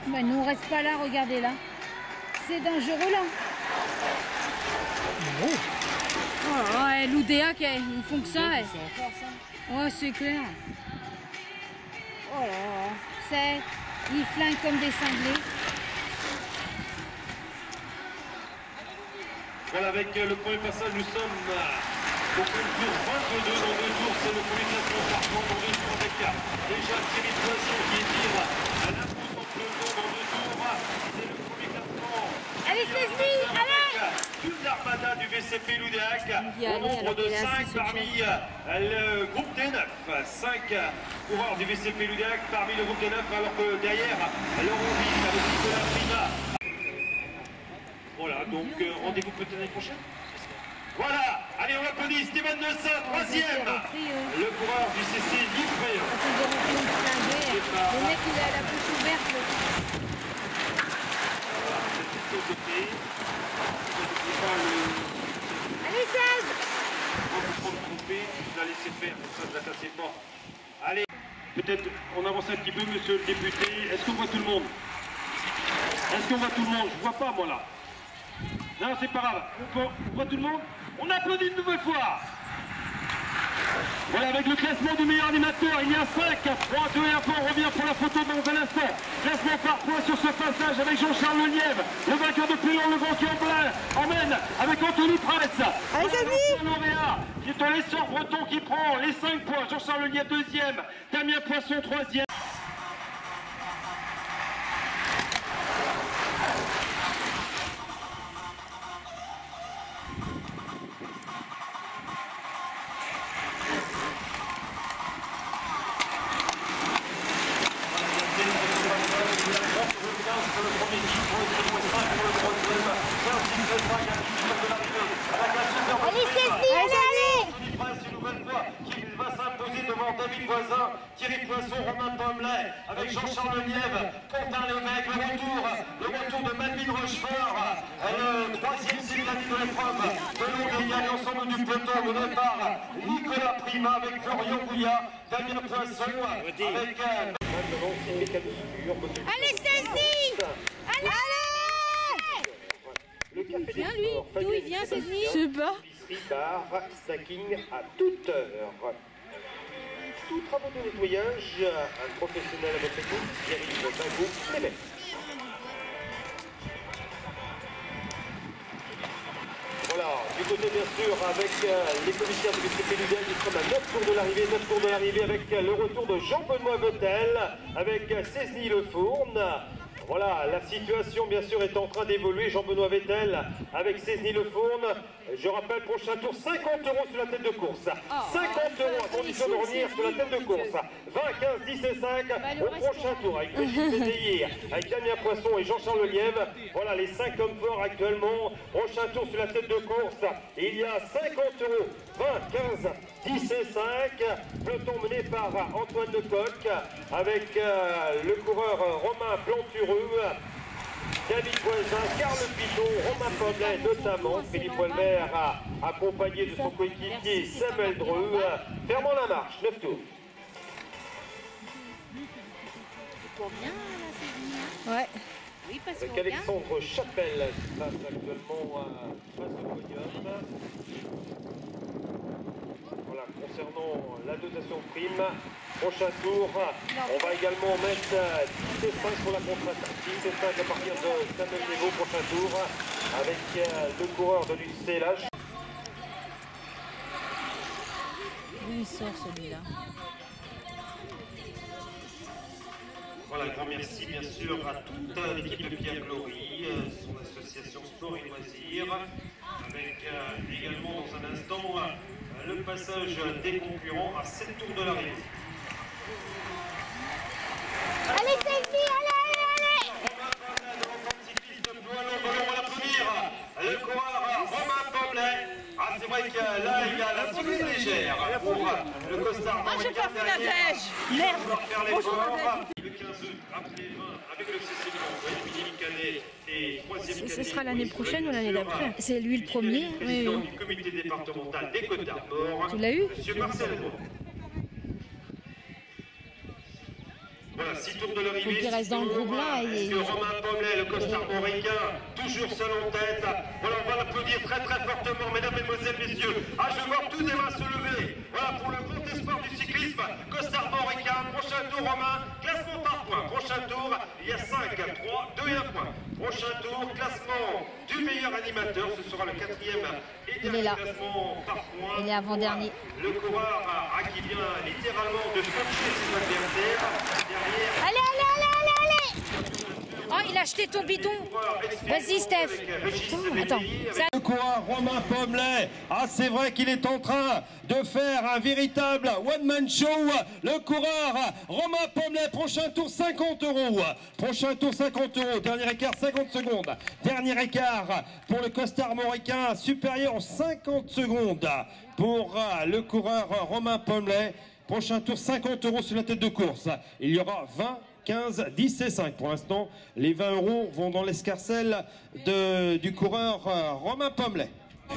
Bah, nous on reste pas là, regardez là. C'est dangereux là. Oh. Oh, ouais, l'Oudéac, ils font que ça. Ouais, c'est clair. Oh là là, ils flinguent comme des cinglés. Voilà, avec le premier passage, nous sommes au tour 22. Dans 2 tours, c'est le premier classement par point. Dans 2 tours, avec déjà Thierry Poisson qui étire à l'impôt en peloton. Dans 2 tours, c'est le premier classement. Allez, Cesny, allez! Toute l'armada du VCP Loudéac, au nombre de 5 parmi le groupe T9. 5 coureurs du VCP Loudéac parmi le groupe T9, alors que derrière, Laurent Vite avec Nicolas Prima. Voilà, donc rendez-vous peut-être l'année prochaine. Voilà, allez, on applaudit Steven Dessert, 3e. Le coureur du CC Livré. Le mec, il a la bouche ouverte. Allez, 16. On va vous tromper, je la laisser faire, ça je la tasser fort. Allez, peut-être on avance un petit peu, monsieur le député. Est-ce qu'on voit tout le monde? Est-ce qu'on voit tout le monde? Je vois pas, moi, là. Non, c'est pas grave. On voit tout le monde? On applaudit une nouvelle fois. Voilà, avec le classement du meilleur animateur, il y a 5, 3, 2 et 1 point. On revient pour la photo dans un instant. Classement par points sur ce passage avec Jean-Charles Lenièvre, le vainqueur de Péon, le grand qui emmène avec Anthony Press. Allez, Cesny! Lauréat, qui est un l'essor breton qui prend les 5 points. Jean-Charles Lenièvre, 2e. Damien Poisson, 3e. Allez, Cesny, allez! Une nouvelle fois qui va s'imposer devant David Voisin, Thierry Poisson, Romain Pommelet, avec Jean-Charles Lenièvre, Quentin Lévesque, le retour de Melvin Rochefort, le 3e cycle de l'épreuve de l'Ondéa, et l'ensemble du peloton au départ, Nicolas Prima avec Florian Bouillat, Damien Poisson, avec Allez, Cesny! Allez! Viens, lui! D'où il vient, Cesny? Je sais pas. Bar, snacking à toute heure. Tout travaux de nettoyage, un professionnel à votre écoute, Thierry Bago, Québec. Voilà, du côté bien sûr avec les commissaires du VCP Loudéac qui sont à 9 tours de l'arrivée, avec le retour de Jean-Benoît Vettel, avec Cesny Le Fourne. Voilà, la situation bien sûr est en train d'évoluer. Jean-Benoît Vettel avec Cesny Le Fourne. Je rappelle, prochain tour, 50 € sur la tête de course. 50 € à condition de revenir sur la tête de course. 20, 15, 10 et 5 au prochain tour avec Brigitte Bédéier, avec Damien Poisson et Jean-Charles Lenièvre. Voilà les 5 hommes forts actuellement. Prochain tour sur la tête de course. Il y a 50 €. 20, 15, 10 et 5. Peloton mené par Antoine Lecoq avec le coureur Romain Plantureux. David Voisin, Carl Piton, Romain Pommelet notamment, Philippe Welmer accompagné de son coéquipier Samuel Dreux, fermant la marche, 9 tours. Ouais. Oui, parce Avec Alexandre Chapelle qui passe actuellement face au podium. Voilà, concernant la dotation prime, prochain tour, on va également mettre 10 et 5 pour la contre-attaque. 10 et 5 à partir de Samuel Niveau, prochain tour, avec le coureur de l'UCLH. D'où il sort celui-là? Voilà, grand merci bien sûr à toute l'équipe de Pierre Glory, son association Sport et Loisirs, avec également dans un instant le passage des concurrents à 7 tours de l'arrivée. Allez, Cesny, allez! On va l'applaudir, le coureur Romain Pommelet. Ah, c'est vrai que là, il y a la seconde légère pour le costard. Ah, j'ai pas fait la neige! Merde! Bonjour, Le 15 août, après 20, avec le CC Philippe Canet et 3e Canet. Ce sera l'année prochaine ou l'année d'après? C'est lui le premier? Oui, Président oui. du comité départemental des Côtes d'Armor. Tu l'as eu? Monsieur Marcel Roux. Voilà, 6 tours de l'arrivée. Faut qu'il reste dans le groupe là. Est-ce que Romain Pommelet, le costard mauricain, toujours seul en tête? Voilà, on va l'applaudir très très fortement, mesdames, mesdemoiselles, messieurs. Ah, je vois toutes les mains se lever. Voilà, pour le grand espoir du cyclisme, costard mauricain. Prochain tour, Romain, classement par points. Prochain tour, il y a 5, 3, 2 et 1 point. Prochain tour, classement du meilleur animateur. Ce sera le 4e et dernier classement par points. Il est avant-dernier. Le coureur qui vient littéralement de scotcher ses adversaires. Derrière. Allez, allez, allez, allez, allez. Oh, il a acheté ton bidon. Vas-y, Steph. Attends. Le coureur Romain Pommelet, ah c'est vrai qu'il est en train de faire un véritable one-man show. Le coureur Romain Pommelet, prochain tour 50 €. Prochain tour 50 €, dernier écart 50 secondes. Dernier écart pour le costard mauricain, supérieur aux 50 secondes pour le coureur Romain Pommelet. Prochain tour 50 € sur la tête de course. Il y aura 20, 15, 10 et 5. Pour l'instant, les 20 € vont dans l'escarcelle du coureur Romain Pommelet.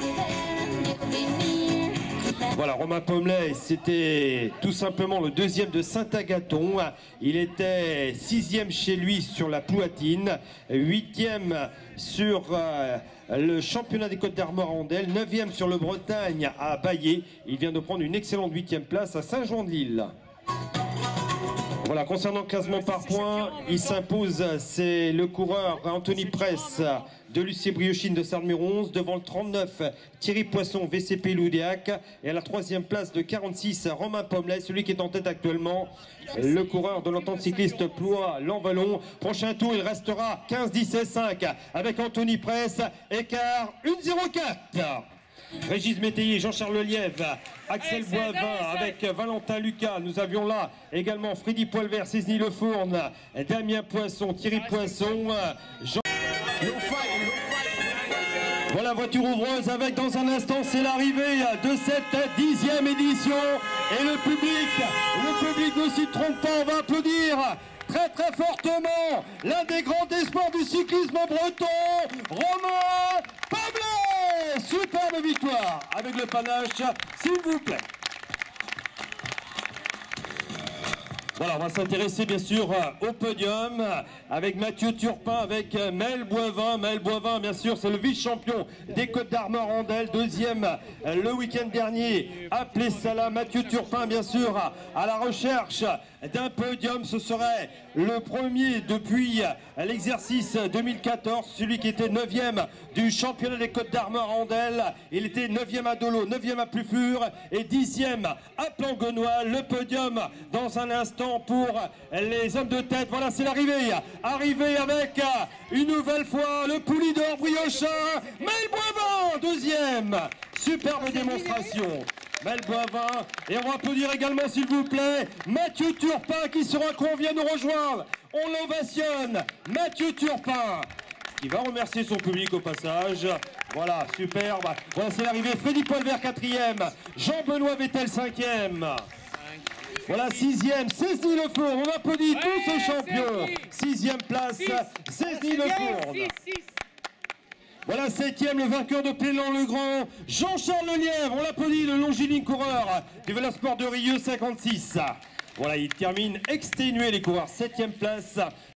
Voilà, Romain Pommelet, c'était tout simplement le 2e de Saint-Agathon. Il était 6e chez lui sur la Plouatine, 8e sur le championnat des Côtes d'Armor à Andelle, 9e sur le Bretagne à Baillé. Il vient de prendre une excellente 8e place à Saint-Jean-de-Lille. Voilà, concernant le classement par points, il s'impose, c'est le coureur Anthony Press de l'UC Briochine de Sarre-Numéro 11, devant le 39 Thierry Poisson VCP Loudéac, et à la 3e place de 46 Romain Pommelet, celui qui est en tête actuellement, le coureur de l'entente cycliste Ploie-Lanvallon. Prochain tour, il restera 15, 10 et 5 avec Anthony Press, écart 1,04. Régis Métayer, Jean-Charles Lièvre, Axel Boivin avec Valentin Lucas. Nous avions là également Freddy Poilvert, Césny Lefourne, Damien Poisson, Thierry Poisson, Jean... Voilà, voiture ouvreuse avec dans un instant, c'est l'arrivée de cette 10e édition. Et le public ne s'y trompe pas, on va applaudir très très fortement l'un des grands espoirs du cyclisme breton, Romain Pommelet. Superbe victoire avec le panache, s'il vous plaît. Voilà, on va s'intéresser bien sûr au podium avec Mathieu Turpin, avec Maël Boivin. Maël Boivin, bien sûr, c'est le vice-champion des Côtes d'Armor Andelle, 2e le week-end dernier à Plessala. Mathieu Turpin, bien sûr, à la recherche d'un podium. Ce serait le premier depuis l'exercice 2014, celui qui était 9e du championnat des Côtes d'Armor à Andelle. Il était 9e à Dolo, 9e à Plufur et 10e à Planguenois. Le podium dans un instant pour les hommes de tête. Voilà, c'est l'arrivée. Arrivé avec une nouvelle fois le Poulidor Briochin, Maël Boivin, 2e. Superbe démonstration. Maël Boivin. Et on va applaudir également, s'il vous plaît, Mathieu Turpin qui sera qu'on vient nous rejoindre. On l'ovationne. Mathieu Turpin qui va remercier son public au passage. Voilà, superbe. Voilà, c'est l'arrivée. Freddy Poilvert, 4e. Jean-Benoît Vettel, 5e. Voilà, 6e, Césny Lefourne. On applaudit tous ces champions. 6e place, Césny Lefourne. Voilà, 7e, le vainqueur de Plélan-le-Grand, Jean-Charles Lièvre. On l'applaudit, le longiligne coureur du Vélosport de Rieux, 56. Voilà, il termine exténué les coureurs. 7e place,